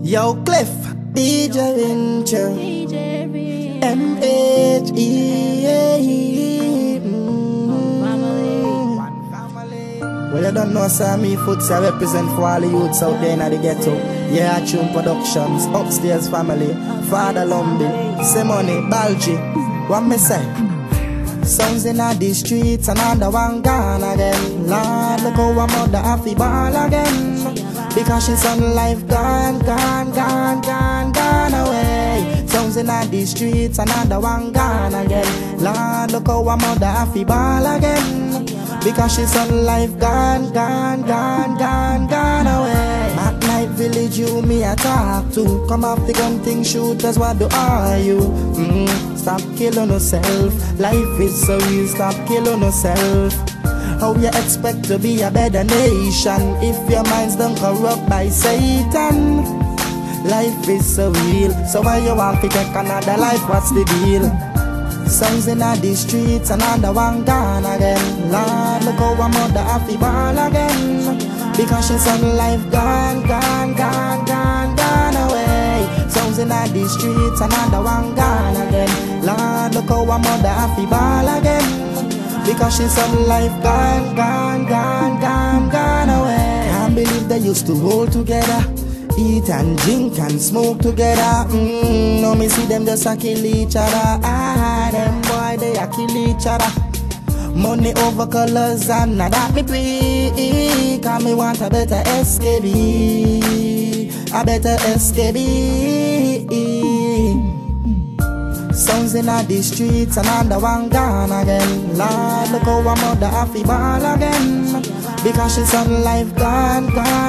Yo, Cliff, DJ Winter, M-H-E-A-E. Well, you don't know, sir, me Foots, I represent for all the youths out there in the ghetto. Yeah, Tune Productions, Upstairs Family, Father Lumby, Simone, Balji. What me say? Sounds in the streets, another one gone again. Lord, look how my mother happy ball again. Because she's on life gone away. Sounds in the streets, another one gone again. Lord, look how my mother happy ball again. Because she's on life gone away. At night village you me I talk to. Come off the gun thing shooters, what do are you? Stop killing yourself. Life is so real, stop killing yourself. How you expect to be a better nation if your mind's done corrupt by Satan? Life is so real, so why you want to take another life, what's the deal? Songs in the streets, another one gone again. Lord, look how my mother happy ball again. Because she's on life gone away. Songs in the streets, another one gone again. Lord, look how my mother happy ball again. Because she's on life gone away. Can't believe they used to hold together, eat and drink and smoke together. Now me see them just a kill each other. Them boy they a kill each other. Money over colors and now that me pre. Cause me want a better SKB, a better SKB. Sounds in the streets, another one gone again. Lord, look how my mother happy ball again. Because she's on life gone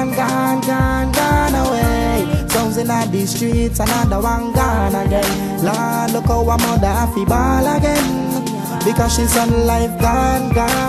away. Sounds in the streets, another one gone again. Lord, look how my mother happy ball again. Because she's on life gone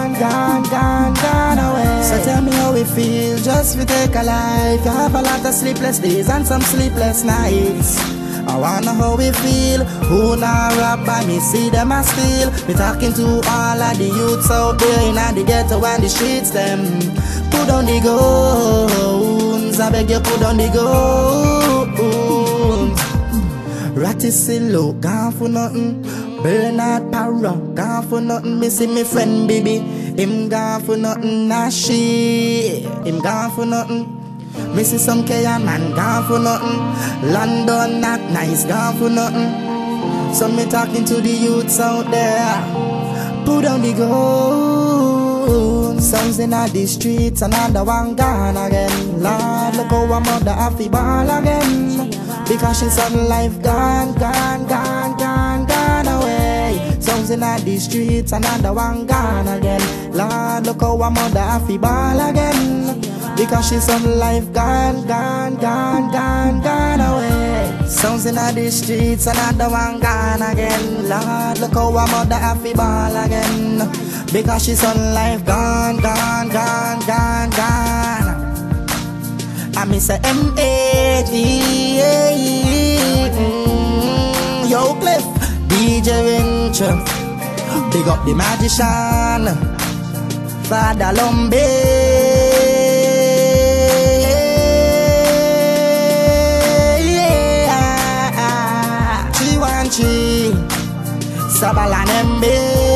away. So tell me how it feels just to take a life. You have a lot of sleepless days and some sleepless nights. I wanna know how we feel. Who now rap by me, see them a steal. We talking to all of the youths out there in the ghetto and the streets them. Put on the guns, I beg you put on the guns. Raticillo, gone for nothing. Bernard Parra, gone for nothing. Me see me friend baby, him gone for nothing. Nah shit, him gone for nothing. Me see some Kaya man gone for nothing. London not nice, gone for nothing. So me talking to the youths out there. Put on the gun. Sounds in the streets, another one gone again. Lord, look how my mother happy ball again. Because she's on life gone away. Sounds in the streets, another one gone again. Lord, look how my mother happy ball again. Because she's on life gone away. Sounds in the streets, another one gone again. Lord, look how my mother happy ball again. Because she's on life gone. I miss a M-H-E-A-E. Yo, Cliff, DJ Winter, big up the magician, Father Lumby. Sabalan MB.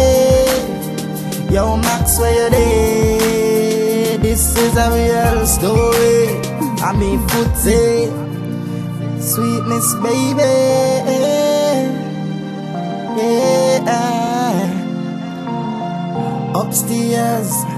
Yo Max, where you there? This is a real story. I mean Footsy, sweetness baby. Yeah. Upstairs.